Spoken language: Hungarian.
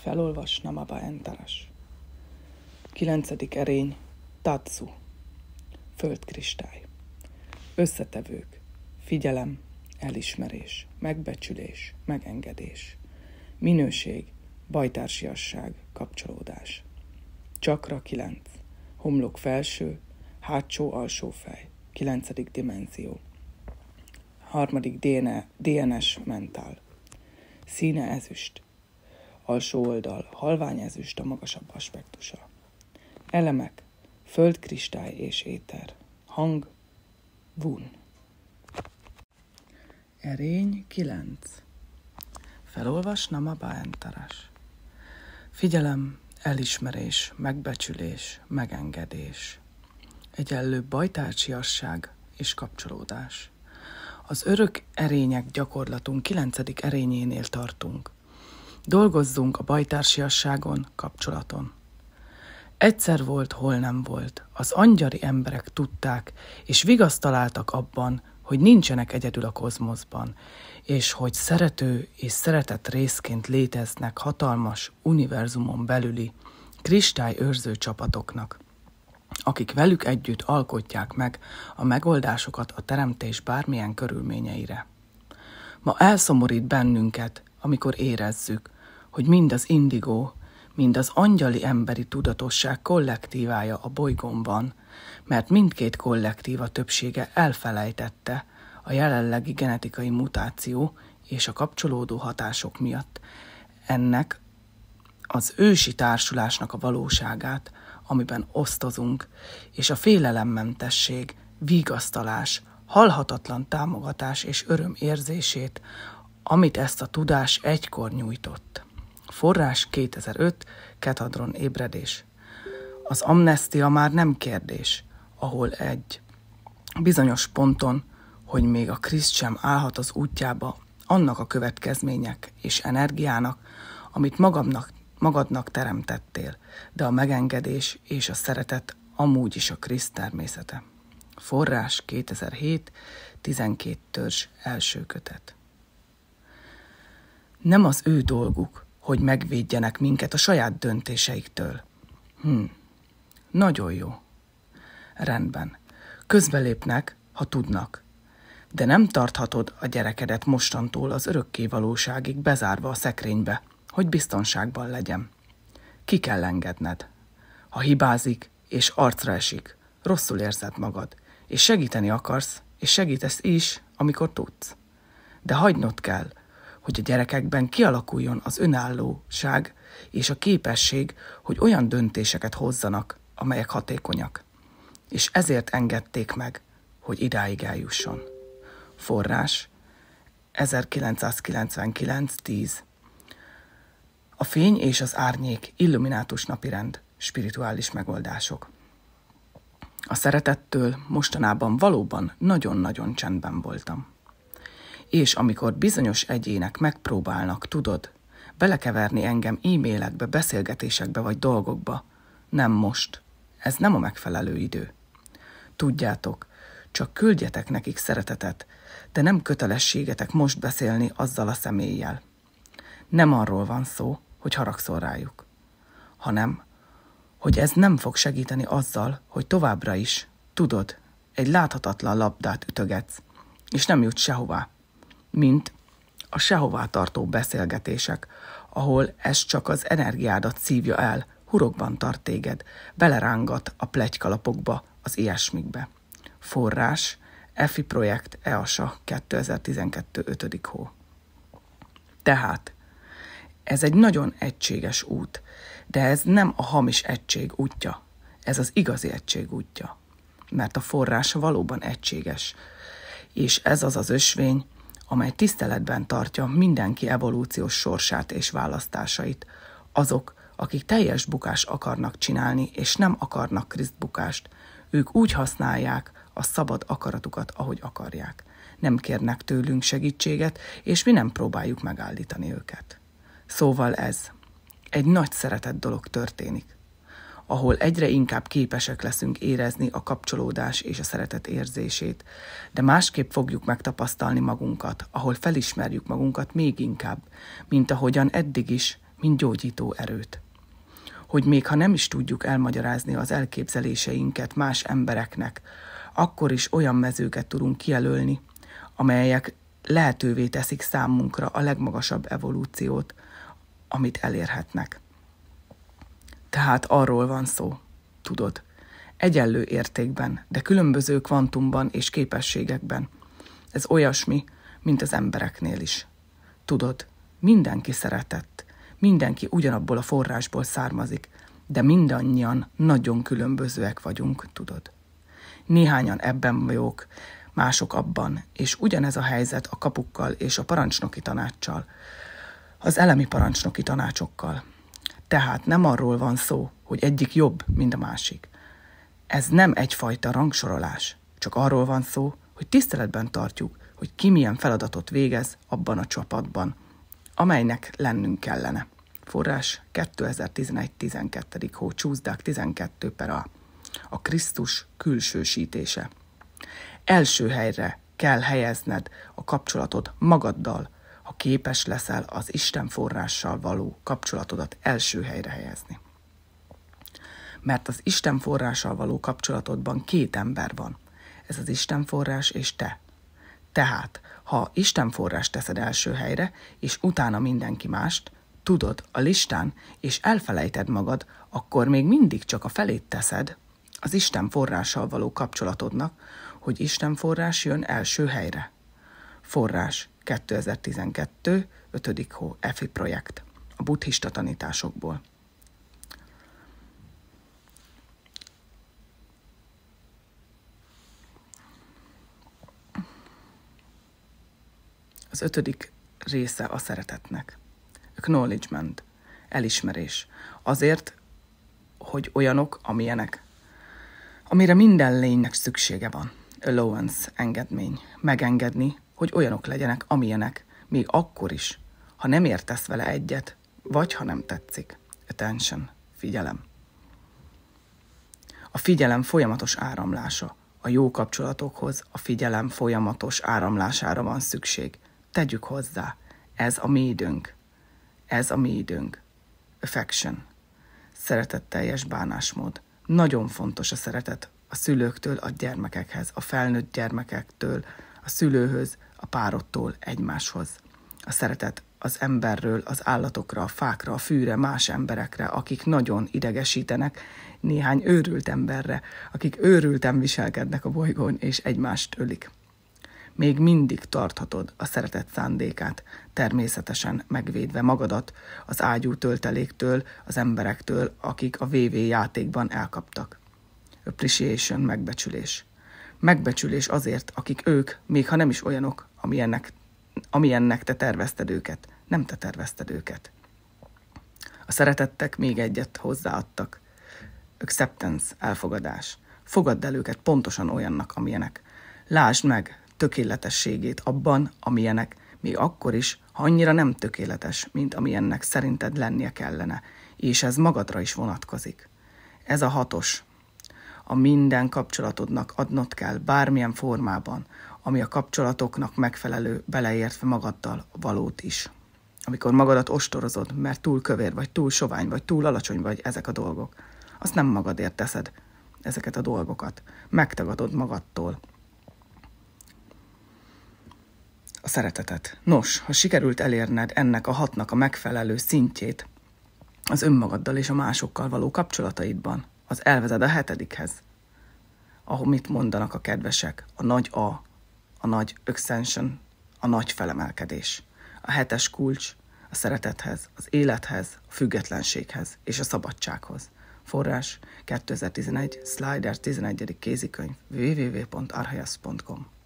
Felolvas Namaba Enteres. 9. erény. Tatsu. Földkristály. Összetevők. Figyelem, elismerés, megbecsülés, megengedés. Minőség, bajtársiasság, kapcsolódás. Csakra 9. Homlok felső, hátsó alsó fej. 9. dimenzió. 3. DNS mentál. Színe ezüst. Alsó oldal, halvány ezüst a magasabb aspektusa. Elemek, földkristály és éter. Hang, vun. Erény 9. Felolvas Namaba Enteres. Figyelem, elismerés, megbecsülés, megengedés. Egyenlő bajtársiasság és kapcsolódás. Az örök erények gyakorlatunk 9. erényénél tartunk. Dolgozzunk a bajtársiasságon, kapcsolaton. Egyszer volt, hol nem volt. Az angyali emberek tudták, és vigaszt találtak abban, hogy nincsenek egyedül a kozmoszban, és hogy szerető és szeretett részként léteznek hatalmas univerzumon belüli kristályőrző csapatoknak, akik velük együtt alkotják meg a megoldásokat a teremtés bármilyen körülményeire. Ma elszomorít bennünket, amikor érezzük, hogy mind az indigó, mind az angyali emberi tudatosság kollektívája a bolygón van, mert mindkét kollektíva többsége elfelejtette a jelenlegi genetikai mutáció és a kapcsolódó hatások miatt ennek az ősi társulásnak a valóságát, amiben osztozunk, és a félelemmentesség, vigasztalás, halhatatlan támogatás és öröm érzését, amit ezt a tudás egykor nyújtott. Forrás 2005, Ketadron ébredés. Az amnestia már nem kérdés, ahol egy bizonyos ponton, hogy még a Kriszt sem állhat az útjába annak a következmények és energiának, amit magadnak teremtettél, de a megengedés és a szeretet amúgy is a Kriszt természete. Forrás 2007, 12 törzs első kötet. Nem az ő dolguk, hogy megvédjenek minket a saját döntéseiktől. Nagyon jó. Rendben. Közbelépnek, ha tudnak. De nem tarthatod a gyerekedet mostantól az örökké valóságig bezárva a szekrénybe, hogy biztonságban legyen. Ki kell engedned. Ha hibázik és arcra esik, rosszul érzed magad, és segíteni akarsz, és segítesz is, amikor tudsz. De hagynod kell, hogy a gyerekekben kialakuljon az önállóság és a képesség, hogy olyan döntéseket hozzanak, amelyek hatékonyak. És ezért engedték meg, hogy idáig eljusson. Forrás 1999-10. A fény és az árnyék, illuminátus napirend, spirituális megoldások. A szeretettől mostanában valóban nagyon-nagyon csendben voltam. És amikor bizonyos egyének megpróbálnak, tudod, belekeverni engem e-mailekbe, beszélgetésekbe vagy dolgokba, nem most. Ez nem a megfelelő idő. Tudjátok, csak küldjetek nekik szeretetet, de nem kötelességetek most beszélni azzal a személlyel. Nem arról van szó, hogy haragszol rájuk, hanem, hogy ez nem fog segíteni azzal, hogy továbbra is, tudod, egy láthatatlan labdát ütögetsz, és nem jut sehová, mint a sehová tartó beszélgetések, ahol ez csak az energiádat szívja el, hurokban tart téged, belerángat a pletykalapokba, az ilyesmikbe. Forrás, EFI projekt EASA 2012. 5. hó. Tehát, ez egy nagyon egységes út, de ez nem a hamis egység útja, ez az igazi egység útja. Mert a forrás valóban egységes, és ez az az ösvény, amely tiszteletben tartja mindenki evolúciós sorsát és választásait, azok, akik teljes bukást akarnak csinálni, és nem akarnak Kriszt bukást, ők úgy használják a szabad akaratukat, ahogy akarják. Nem kérnek tőlünk segítséget, és mi nem próbáljuk megállítani őket. Szóval ez egy nagy szeretett dolog történik, ahol egyre inkább képesek leszünk érezni a kapcsolódás és a szeretet érzését, de másképp fogjuk megtapasztalni magunkat, ahol felismerjük magunkat még inkább, mint ahogyan eddig is, mint gyógyító erőt. Hogy még ha nem is tudjuk elmagyarázni az elképzeléseinket más embereknek, akkor is olyan mezőket tudunk kijelölni, amelyek lehetővé teszik számunkra a legmagasabb evolúciót, amit elérhetnek. Tehát arról van szó, tudod, egyenlő értékben, de különböző kvantumban és képességekben. Ez olyasmi, mint az embereknél is. Tudod, mindenki szeretett, mindenki ugyanabból a forrásból származik, de mindannyian nagyon különbözőek vagyunk, tudod. Néhányan ebben vagyok, mások abban, és ugyanez a helyzet a kapukkal és a parancsnoki tanácssal, az elemi parancsnoki tanácsokkal. Tehát nem arról van szó, hogy egyik jobb, mint a másik. Ez nem egyfajta rangsorolás, csak arról van szó, hogy tiszteletben tartjuk, hogy ki milyen feladatot végez abban a csapatban, amelynek lennünk kellene. Forrás 2011-12. hó, Csúszdák 12/A. A Krisztus külsősítése. Első helyre kell helyezned a kapcsolatod magaddal, ha képes leszel az Isten forrással való kapcsolatodat első helyre helyezni. Mert az Isten forrással való kapcsolatodban 2 ember van. Ez az Isten forrás és te. Tehát, ha Isten forrást teszed első helyre, és utána mindenki mást, tudod a listán, és elfelejted magad, akkor még mindig csak a felét teszed az Isten forrással való kapcsolatodnak, hogy Isten forrás jön első helyre. Forrás 2012. 5. hó, EFI projekt, a buddhista tanításokból. Az 5. része a szeretetnek. Acknowledgement, elismerés. Azért, hogy olyanok, amilyenek, amire minden lénynek szüksége van. Allowance, engedmény. Megengedni, hogy olyanok legyenek, amilyenek, még akkor is, ha nem értesz vele egyet, vagy ha nem tetszik. Attention, figyelem. A figyelem folyamatos áramlása. A jó kapcsolatokhoz a figyelem folyamatos áramlására van szükség. Tegyük hozzá, ez a mi időnk. Ez a mi időnk. Affection. Szeretetteljes bánásmód. Nagyon fontos a szeretet a szülőktől a gyermekekhez, a felnőtt gyermekektől, a szülőhöz, a párodtól egymáshoz. A szeretet az emberről, az állatokra, a fákra, a fűre, más emberekre, akik nagyon idegesítenek, néhány őrült emberre, akik őrülten viselkednek a bolygón és egymást ölik. Még mindig tarthatod a szeretet szándékát, természetesen megvédve magadat az ágyú tölteléktől, az emberektől, akik a VV játékban elkaptak. Appreciation, megbecsülés. Megbecsülés azért, akik ők, még ha nem is olyanok, amilyennek te tervezted őket. Nem te tervezted őket. A szeretettek még egyet hozzáadtak. Acceptance, elfogadás. Fogadd el őket pontosan olyannak, amilyenek. Lásd meg tökéletességét abban, amilyenek, még akkor is, ha annyira nem tökéletes, mint amilyennek szerinted lennie kellene, és ez magadra is vonatkozik. Ez a 6. A minden kapcsolatodnak adnod kell bármilyen formában, ami a kapcsolatoknak megfelelő, beleértve magaddal valót is. Amikor magadat ostorozod, mert túl kövér vagy, túl sovány vagy, túl alacsony vagy, ezek a dolgok. Azt nem magadért teszed, ezeket a dolgokat. Megtagadod magadtól a szeretetet. Nos, ha sikerült elérned ennek a 6-nak a megfelelő szintjét az önmagaddal és a másokkal való kapcsolataidban, az elvezed a 7-hez, ahol mit mondanak a kedvesek, a nagy a nagy extension, a nagy felemelkedés. A 7-es kulcs a szeretethez, az élethez, a függetlenséghez és a szabadsághoz. Forrás 2011, Slider 11. kézikönyv, www.arhayas.com